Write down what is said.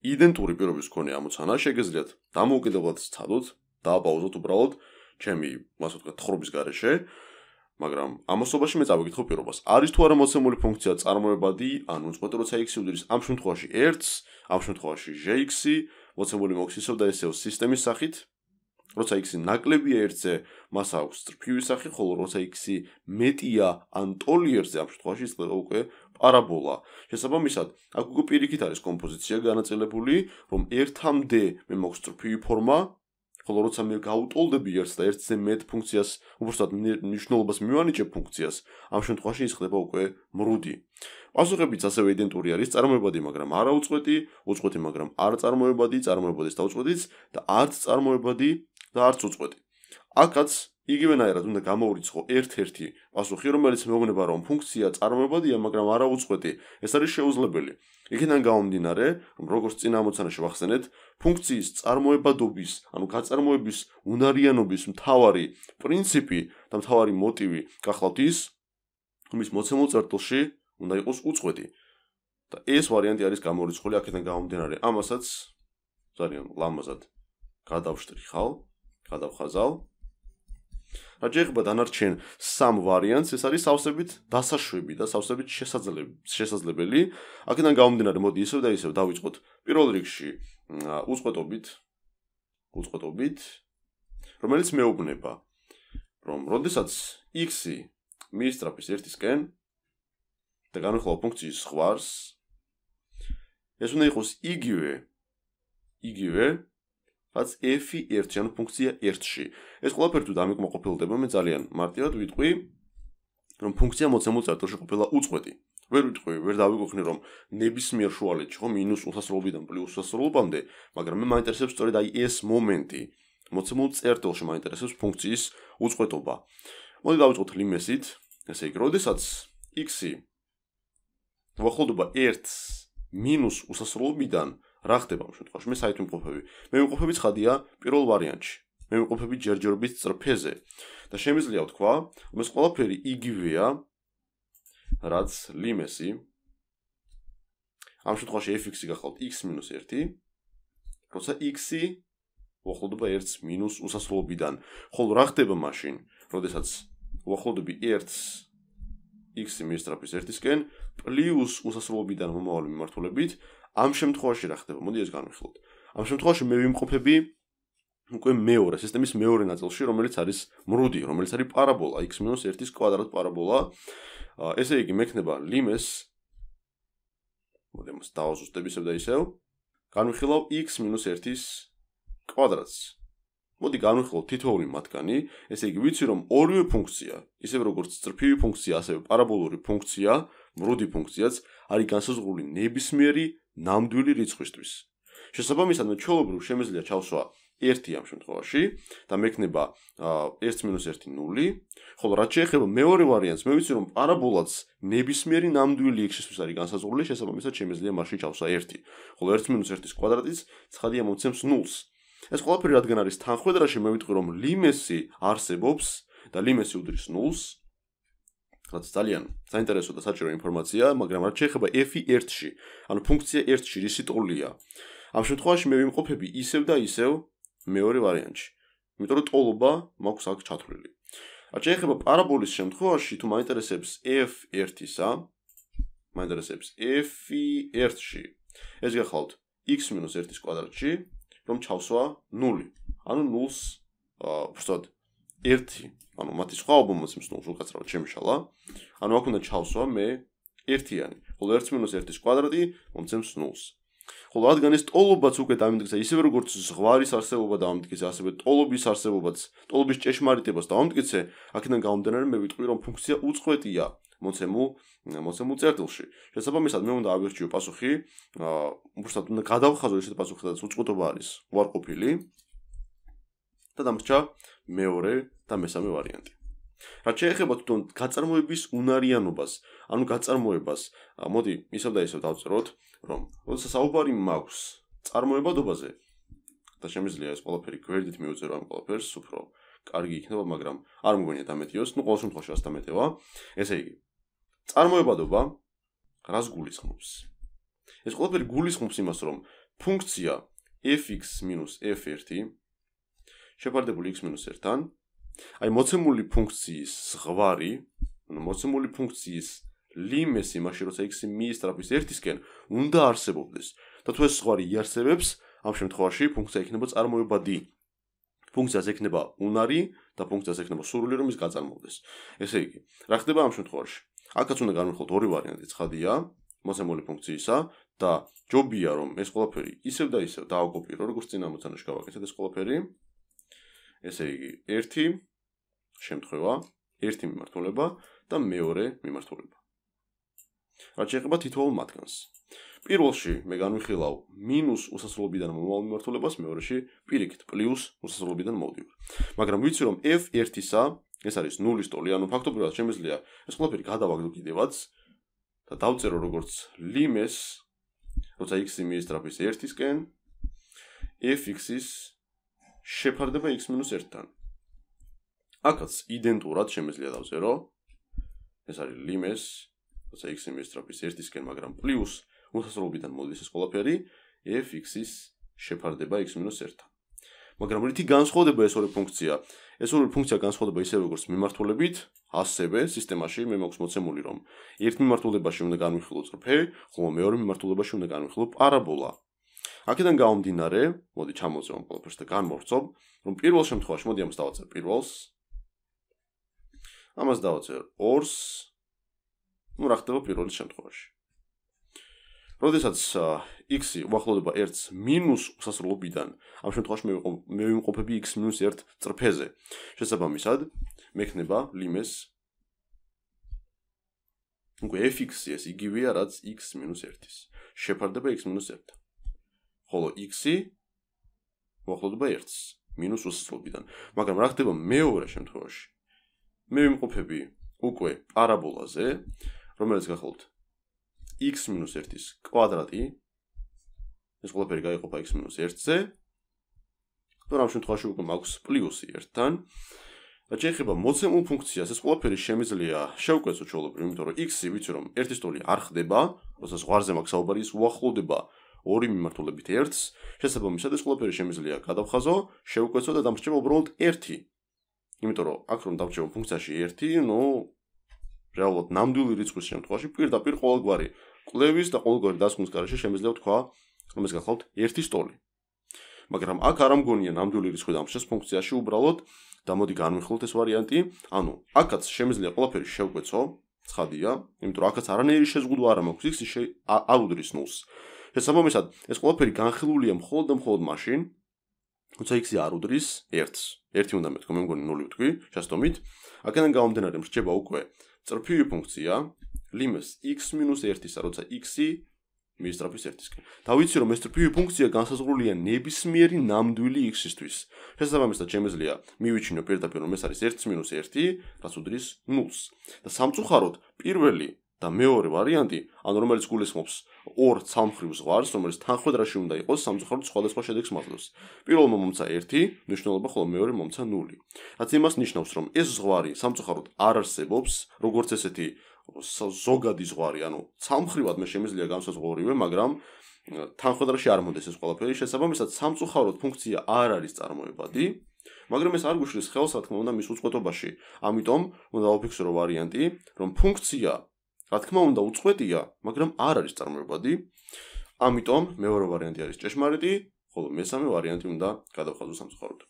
იდენტური პირობის მქონე ამოცანა შეგეძლიათ დამოუკიდებლად სცადოთ, დააპაუზოთ უბრალოდ ჩემი, ასე ვთქვათ, თხრობის გარეშე, მაგრამ ამასობაში მე წავიკითხო პირობას. არის თუ არა მოცემული ფუნქცია წარმოებადი, ანუ უწყვეტი როცა x-ი უდრის ამ შემთხვევაში 1-ს, ამ შემთხვევაში j-ი, მოცემული მოქვს ისევ და ისევ სისტემის სახით. როცა x-ი ნაკლებია 1-ზე, მას აქვს წრფივი სახე, ხოლო როცა x-ი მეტია ან ტოლი 1-ზე, ამ შემთხვევაში იწყება უკვე პარაბოლა. შესაბამისად, აქ უკვე პირიქით არის კომპოზიცია განაწილებული, რომ 1-მდე მე მაქვს წრფივი ფორმა, ხოლო როცა მე გავუტოლდები 1-ს და 1-ზე მეტ ფუნქციას, უბრალოდ მნიშვნელობას მივანიჭებ ფუნქციას, ამ შემთხვევაში იწყება უკვე მრუდი. პასუხებიც ასევე იდენტური არის, წარმოებადი, მაგრამ არა უწყვეტი, უწყვეტი, მაგრამ არ წარმოებადი, წარმოებადის და უწყვეტიც და არც წარმოებადი და არც უწყვეტი. აქაც იგივენაირად უნდა გამოვრიცხო ერთ-ერთი პასუხი, რომელიც მეუბნება, რომ ფუნქცია წარმოებადია, მაგრამ არა უწყვეტი. ეს არის შეუძლებელი. იქიდან გამომდინარე, რომ როგორც წინა ამოცანაში ვახსენეთ, ფუნქციის წარმოებადობის, ანუ გაწარმოების უნარიანობის მთავარი პრინციპი და მთავარი მოტივი გახლავთ ის, რომ ის მოცემულ წერტილში უნდა იყოს უწყვეტი. და ეს ვარიანტი არის გამორიცხული აქედან გამომდინარე. ამასაც ძალიან ლამაზად გადავშტრიხავ, გადავხაზავ. რაც შეეხება დანარჩენ სამ ვარიანტს, ეს არის სავსებით დასაშვები და სავსებით შესაძლებელი. აქედან გამომდინარე, მოდი ისევ და ისევ დავიწყოთ პირველ რიგში უწყვეტობით, რომელიც მეუბნება, რომ როდესაც x-ი მიისწრაფის 1-ისკენ და განვიხილავ ფუნქციის ზღვარს, ეს უნდა იყოს იგივე რაც f-ი 1-ში, ანუ ფუნქცია 1-ში. ეს ყველაფერი თუ დამიკმაყოფილდება, მე ძალიან მარტივად ვიტყვი, რომ ფუნქცია მოცემულ წერტილში ყოფილა უწყვეტი. ვერ დავიგვიხნი, რომ ნებისმიერ შუალედში ხო მინუს უსასრულობიდან პლუს უსასრულობამდე, მაგრამ მე მაინტერესებს სწორედ აი ეს მომენტი. მოცემულ წერტილში მაინტერესებს ფუნქციის უწყვეტობა. მოდი დავიწყოთ ლიმესით, ესე იგი, როდესაც x-ი უახლოვდება 1-ს მინუს უსასრულობიდან რა ხდება ამ შემთხვევაში? მე საით ვიმყოფები? მე ვიმყოფები ცხადია პირველ ვარიანტში. მე ვიმყოფები ჯერჯერობით წრფეზე და შემიძლია ვთქვა, რომ ეს ყველაფერი იგივეა, რაც ლიმესი. ამ შემთხვევაში f(x)-ი გახლავთ x-1, როცა x-ი უახლოვდება 1-ს მინუს უსასრულობიდან. ხოლო რა ხდება მაშინ, როდესაც უახლოვდები 1-ს x-ი მიისწრაფის 1-ისკენ პლუს უსასრულობიდან მომავალი მიმართულებით, ამ შემთხვევაში რა ხდება? მოდი ეს განვიხილოთ. ამ შემთხვევაში მე ვიმყოფები უკვე მეორე სისტემის მეორე ნაწილში, რომელიც არის მრუდი, რომელიც არის პარაბოლა, x-1-ის კვადრატ პარაბოლა. ესე იგი, მექნება ლიმეს, მოდი მას დავაზუსტებ ისევ და ისევ, განვიხილავ x-1-ის კვადრატს. მოდი განვიხილოთ თითოეული მათგანი, ესე იგი, ვიცი რომ ორივე ფუნქცია, ისევ როგორც წრფივი ფუნქცია, ასევე პარაბოლური ფუნქცია, მრუდი ფუნქციაც არის განსაზღვრული ნებისმიერი ნამდვილი რიცხვისთვის. შესაბამისად, მე ჩვეულებრივ შემიძლია ჩავსვა 1 ამ შემთხვევაში და მექნება 1-1 0, ხოლო რაც შეეხება მეორე ვარიანტს, მე ვიცი რომ პარაბოლაც ნებისმიერი ნამდვილი x-ისთვის არის განსაზღვრული, შესაბამისად შემიძლია მასში ჩავსვა 1, ხოლო 1-1-ის კვადრატიც ცხადია მომცემს 0-ს. ეს ყველაფერი რადგან არის თანხვედრაში, მე ვიტყვი რომ ლიმესი არსებობს და ლიმესი უდრის 0-ს. რაც ძალიან საინტერესო და საჭირო ინფორმაცია, მაგრამ რაც შეეხება f-ი 1-ში, ანუ ფუნქცია 1-ში რისი ტოლია. ამ შემთხვევაში მე ვიმყოფები ისევ და ისევ მეორე ვარიანტში. იმიტომ რომ ტოლობა მაქვს აქ ჩათვლილი. რაც შეეხება პარაბოლის შემთხვევაში, თუ მაინტერესებს f1-ისა, მაინტერესებს f-ი 1-ში. ეს გახლავთ x-1-ის კვადრატში, რომ ჩავსვა 0. ანუ 0-ს უბრალოდ 1, ანუ მათი სხვაობა მომცემს 0-ს, უკაცრავად შემიშალა. ანუ აქ უნდა ჩავსვა მე 1-იანი, ხოლო 1-1-ის კვადრატი მომცემს 0-ს. ხოლო რადგან ეს ტოლობაც უკვე დამიმტკიცა, ისევე როგორც ზღვარის არსებობა დამიმტკიცა, ასევე ტოლობის არსებობაც, ტოლობის ჭეშმარიტებას დავიმტკიცე, აქედან გამომდინარე მე ვიტყვი რომ ფუნქცია უწყვეტია მოცემულ წერტილში. შესაბამისად მე უნდა ავირჩიო პასუხი, უბრალოდ უნდა გადავხაზო ესეთ პასუხი, სადაც უწყვეტობა არის უარყოფილი და დამრჩა მეორე და მესამე ვარიანტი. რაც შეეხება თვითონ გაწარმოების უნარიანობას, ანუ გაწარმოებას, მოდი ისევ და ისევ დავწეროთ, რომ როდესაც საუბარი მაქვს წარმოებადობაზე და შემიძლია ეს ყველაფერი გვერდით მივწერო ამ ყველაფერს, უფრო კარგი იქნება, მაგრამ არ მგონია დამეტიოს, ყოველ შემთხვევაში 100-მევა. ესე იგი, წარმოებადობა რას გულისხმობს? ეს ყველაფერი გულისხმობს იმას, რომ ფუნქცია fx-f1 შეფარდებული x-1-თან, აი მოცემული ფუნქციის ზღვარი, ანუ მოცემული ფუნქციის ლიმეს იმაში, როცა x მიისწრაფვის 1-ისკენ უნდა არსებობდეს. და თუ ეს ზღვარი იარსებებს, ამ შემთხვევაში ფუნქცია იქნება წარმოებადი. ფუნქციას ექნება უნარი და ფუნქციას ექნება სურვილი, რომ ის გაწარმოდეს. ესე იგი, რა ხდება ამ შემთხვევაში? აქაც უნდა განვიხილოთ ორი ვარიანტი, ცხადია, მოცემული ფუნქციისა და ჯობია რომ ეს ყველაფერი ისევ და ისევ დააკოპირო, როგორც წინა მოცანაში გავაკეთეთ ეს ყველაფერი. ესე იგი, ერთი შემთხვევა, ერთი მიმართულება და მეორე მიმართულება. რაც შეეხება თითოეულ მათგანს. პირველში მე განვიხილავ მინუს უსასრულობიდან მომავალ მიმართულებას, მეორეში პირიქით პლუს უსასრულობიდან მოვდივარ. მაგრამ ვიცი რომ f1-ისა, ეს არის 0-ის ტოლი, ანუ ფაქტობრივად შემიძლია ეს ყველაფერი გადავაგდო კიდევაც და დავწერო როგორც ლიმეს, როცა x მიისწრაფვის 1-ისკენ, fx-ის შეფარდება x-1-თან. აქაც იდენტურად შემიძლია დავწერო, ეს არის ლიმეს, როცა x მიისწრაფვის 1-ისკენ, მაგრამ პლუს უსასრულობიდან მოდის ეს ყველაფერი, fx-ის შეფარდება x-1-თან. მაგრამ რითი განსხვავდება ეს ორი ფუნქცია? ეს ორი ფუნქცია განსხვავდება ისევე როგორც მიმართულებით, ასევე სისტემაში მე მაქვს მოცემული რომ ერთ მიმართულებაში უნდა განვიხილო წრფე, ხოლო მეორე მიმართულებაში უნდა განვიხილო პარაბოლა. აქედან გამომდინარე, მოდი ჩამოვწევ ყველაფერს და განმოვცობ, რომ პირველ შემთხვევაში მოდი ამას დავაწერე პირველს. ამას დავაწერე ორს. ნუ რა ხდება პირველ შემთხვევაში? როდესაც x-ი უახლოვდება 1-ს მინუს უსასრულობიდან, ამ შემთხვევაში მე ვიმყოფები x-1 წრფეზე. შესაბამისად, მექნება ლიმეს უკვე fx-ი ეს იგივეა, რაც x-1-ის. შეფარდება x-1-თან. ხოლო x-ი უახლოვდება 1-ს მინუს უსასრულობიდან. მაგრამ რა ხდება მეორე შემთხვევაში? მე ვიმყოფები უკვე პარაბოლაზე, რომელიც გახლავთ x-1-ის კვადრატი, ეს ყველაფერი გაიყოფა x-1-ზე, და ამ შემთხვევაში უკვე მაქვს პლუსი 1-თან. და შეიძლება მოცემულ ფუნქციას ეს ყველაფერი შემიძლია შევკვეცო ჩვეულებრივ, იმიტომ რომ x-ი ვიცი რომ 1-ის ტოლი არ ხდება, როცა ზღვარზე მაქვს საუბარი, ის უახლოვდება ორი მიმართულებით 1-ს, შესაბამისად ეს ყველაფერი შემიძლია გადავხაზო, შევკვეცო და დამრჩება უბრალოდ 1. იმიტომ რომ აქ რომ დავჭერო ფუნქციაში 1, ნუ რეალურად ნამდვილი რიცხვის შემთხვევაში პირდაპირ ყოველგვარი კვლევის და ყოველგვარი დასკვნის გარეშე შემიძლია ვთქვა, რომ ეს გახლავთ 1-ის ტოლი. მაგრამ აქ არ ამგონია ნამდვილი რიცხვი დამრჩეს ფუნქციაში უბრალოდ და მოდი განვიხილოთ ეს ვარიანტი, ანუ აქაც შემიძლია ყველაფერი შევკვეცო, ცხადია, იმიტომ რომ აქაც არანაირი შეზღუდვა არ მაქვს, x-ი არ უდრის 0-ს. შესაბამისად, ეს ყველაფერი განხილულია მხოლოდ და მხოლოდ მაშინ, როცა x-ი არ უდრის 1-ს. 1 უნდა მეთქო, მე მგონი 0 ვთქვი, შესტომით. აქედან გამომდინარე მრჩება უკვე წრფივი ფუნქცია ლიმეს x-1-ისა, როცა x-ი მიისწრაფვის 1-ისკენ. და ვიცი რომ ეს წრფივი ფუნქცია განსაზღვრულია ნებისმიერი ნამდვილი x-ისთვის. შესაბამისად შემიძლია მივიჩინო პირდაპირ რომ ეს არის 1-1, რაც უდრის 0-ს. და სამწუხაროდ პირველი და მეორე ვარიანტი, ანუ რომელიც გულისხმობს ორ ცალმხრივ ზღვარს, რომელიც თანხმდრაში უნდა იყოს, სამწუხაროდ სხვადასხვა შედეგს მაძლევს. პირველმა მომცა 1 მნიშვნელობა, ხოლო მეორე მომცა 0. რაც იმას ნიშნავს, რომ ეს ზღვარი სამწუხაროდ არ არსებობს, როგორც ესეთი ზოგადი ზღვარი, ანუ ცალმხრივად მე შემიძლია განსაზღვრო ორივე, მაგრამ თანხმდრაში არ მოდის ეს ყველაფერი, შესაბამისად სამწუხაროდ ფუნქცია არ არის წარმოებადი, მაგრამ ეს არ გუშლის ხელს, რა თქმა უნდა, მის უწყვეტობაში. ამიტომ უნდა დავფიქსირო ვარიანტი, რომ ფუნქცია რა თქმა უნდა უწყვეტია, მაგრამ არ არის წარმოებადი. ამიტომ მეორე ვარიანტი არის ჭეშმარიტი, ხოლო მესამე ვარიანტი უნდა გადავხაზო სამწუხაროდ.